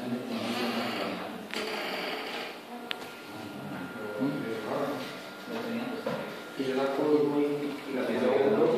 Y yo la curvo y la piso a uno.